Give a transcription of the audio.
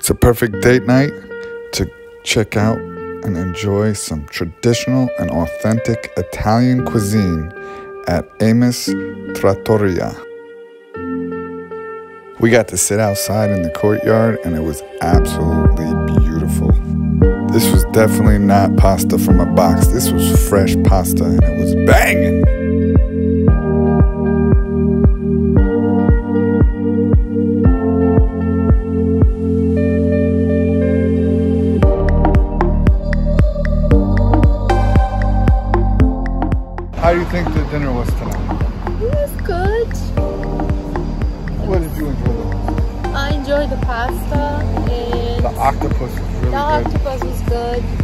It's a perfect date night to check out and enjoy some traditional and authentic Italian cuisine at Amis Trattoria. We got to sit outside in the courtyard and it was absolutely beautiful. This was definitely not pasta from a box. This was fresh pasta and it was banging. How do you think the dinner was tonight? It was good. What did you enjoy the most? I enjoyed the pasta and The octopus was really good. the octopus was good.